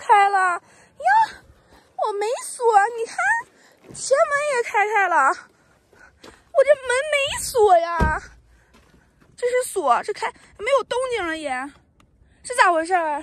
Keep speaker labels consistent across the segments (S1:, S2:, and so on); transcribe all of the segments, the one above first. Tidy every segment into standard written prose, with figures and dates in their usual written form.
S1: 开了呀！我没锁，你看，前门也开了，我这门没锁呀。这是锁，这开没有动静了也，是咋回事？哇，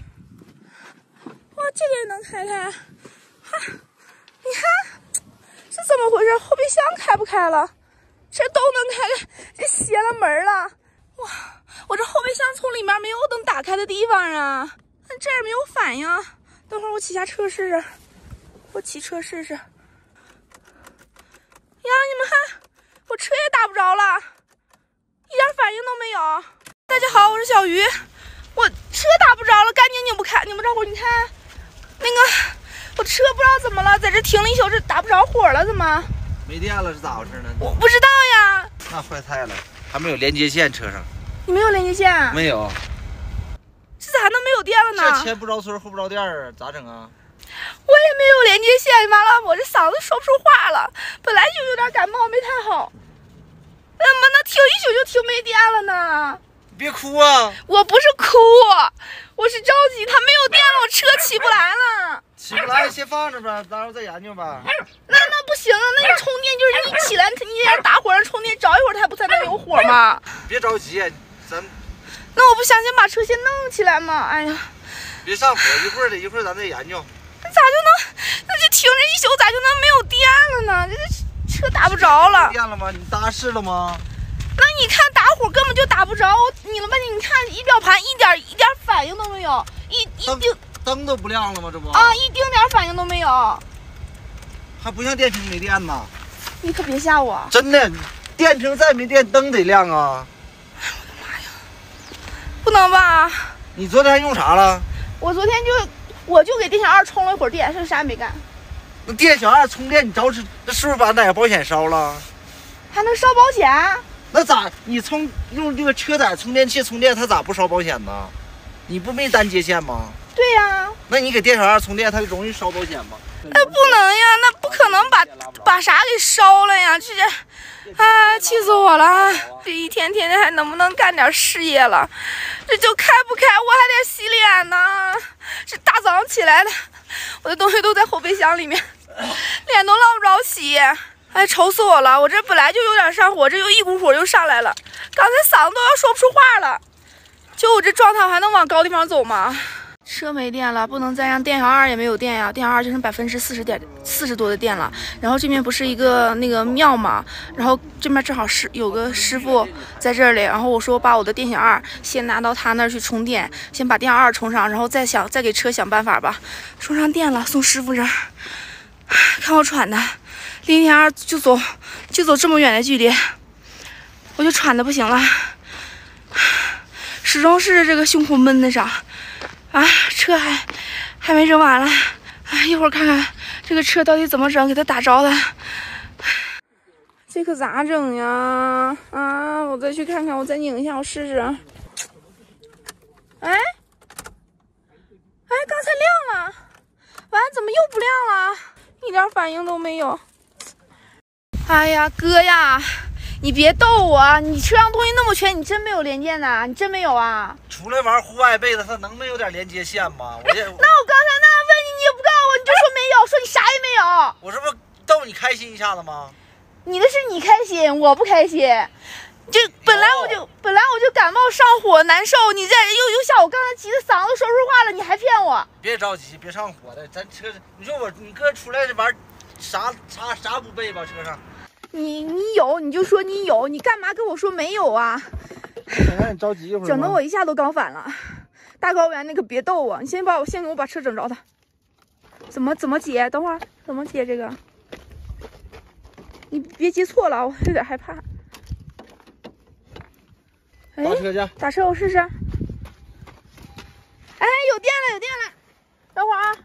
S1: 这个也能开，哈，你看是怎么回事？后备箱开不开了？这都能开，这邪了门了！哇，我这后备箱从里面没有能打开的地方啊，这也没有反应。等会儿我骑下车试试，我骑车试试。呀，你们看，我车也打不着了，一点反应都没有。大家好，我是小鱼，我车打不着了，赶紧拧不开，拧不着火。你看，那个我车不知道怎么了，在这停了一宿，这打不着火了，怎么？
S2: 没电了是咋回事呢？
S1: 我不知道呀。
S2: 那坏菜了，还没有连接线，车上
S1: 你没有连接线？
S2: 没有。
S1: 这咋能没有电了呢？
S2: 这前不着村后不着店儿，咋整啊？
S1: 我也没有连接线，完了我这嗓子说不出话了，本来就有点感冒，没太好。怎么能停一宿就停没电了呢？
S2: 别哭啊！
S1: 我不是哭，我是着急，它没有电了，我车起不来了。
S2: 起不来先放着吧，到时候再研究吧。
S1: 那不行啊，那你充电就是你起来，你在打火上充电，找一会儿它不才能有火吗？
S2: 别着急，咱。
S1: 那我不想先把车先弄起来吗？哎呀，
S2: 别上火，一会儿咱再研究。
S1: 那咋就能？那就停着一宿，咋就能没有电了呢？这个车打不着了。
S2: 没电了吗？你搭试了吗？
S1: 那你看打火根本就打不着，拧了半天，你看仪表盘一点反应都没有，一丁
S2: 灯都不亮了吗？这不
S1: 啊，一丁点反应都没有，
S2: 还不像电瓶没电呢。
S1: 你可别吓我！
S2: 真的，电瓶再没电，灯得亮啊！
S1: 哎我的妈呀，不能吧？
S2: 你昨天还用啥了？
S1: 我昨天我就给电小二充了一会儿电，剩啥也没干。
S2: 那电小二充电，你着急，那是不是把哪个保险烧了？
S1: 还能烧保险？
S2: 那咋？你用这个车载充电器充电，它咋不烧保险呢？你不没单接线吗？
S1: 对呀。
S2: 那你给电小二充电，它容易烧保险吗？
S1: 那不能呀，那不可能把啥给烧了呀！这啊，气死我了！这一天天的还能不能干点事业了？这就开不开，我还得洗脸呢。这大早上起来的，我的东西都在后备箱里面，脸都捞不着洗。哎，愁死我了！我这本来就有点上火，这又一股火就上来了，刚才嗓子都要说不出话了。就我这状态，我还能往高地方走吗？车没电了，不能再让电小二也没有电呀，电小二就剩40%多的电了。然后这边不是一个那个庙嘛，然后这边正好是有个师傅在这里，然后我说把我的电小二先拿到他那儿去充电，先把电小二充上，然后再给车想办法吧。充上电了，送师傅这儿，看我喘的，离电小二就走这么远的距离，我就喘的不行了，始终是这个胸口闷得上。啊，车还没整完了，哎，一会儿看看这个车到底怎么整，给它打着了。这可咋整呀？啊，我再去看看，我再拧一下，我试试。哎，刚才亮了，完怎么又不亮了？一点反应都没有。哎呀，哥呀！你别逗我，你车上东西那么全，你真没有连接呢？你真没有啊？
S2: 出来玩户外被子，它能没有点连接线吗？那我刚才那样
S1: 问你，你也不告诉我，你就说没有，说你啥也没有。
S2: 我这不逗你开心一下子吗？
S1: 你的是你开心，我不开心。这本来我就感冒上火难受，你这又像我刚才急的嗓子说不出话了，你还骗我？
S2: 别着急，别上火的，咱车，你说你哥出来玩啥不备吧？车上。
S1: 你有你就说你有，你干嘛跟我说没有啊？
S2: 让你着急一会儿，
S1: 整得我一下都刚反了。大高原，那可别逗我，你先给我把车整着它。怎么解？等会儿怎么解这个？你别接错了，我有点害怕。哎，
S2: 打车去，
S1: 打车我试试。哎，有电了，等会儿啊。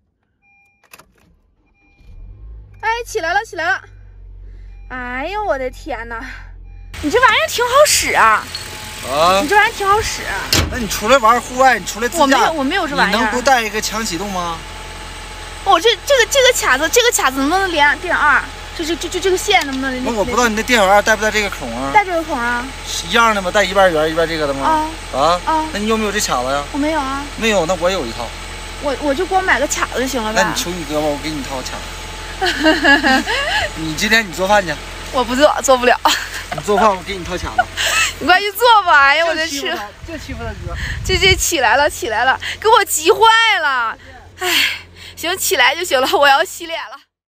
S1: 哎，起来了。哎呦我的天哪，你这玩意儿挺好使啊！你这玩意儿挺好使。
S2: 那你出来玩户外，你出来自驾，
S1: 我没有这玩意儿。
S2: 你能不带一个强启动吗？
S1: 哦，这个卡子能不能连电二？就这个线能不能连？
S2: 那我不知道你那电小二带不带这个孔啊？
S1: 带这个孔啊。
S2: 是一样的吗？带一半圆一半这个的吗？啊，那你有没有这卡子呀？
S1: 我没有啊。
S2: 没有，那我有一套。
S1: 我就光买个卡子就行了呗。
S2: 那你求你哥吧，我给你掏卡。你今天你做饭去。
S1: 我不做不了。
S2: 你做饭，我给你掏卡子。
S1: 你快去做吧！哎呀，我这吃，
S2: 就欺负他哥。
S1: 这起来了，给我急坏了。哎，行，起来就行了，我要洗脸了。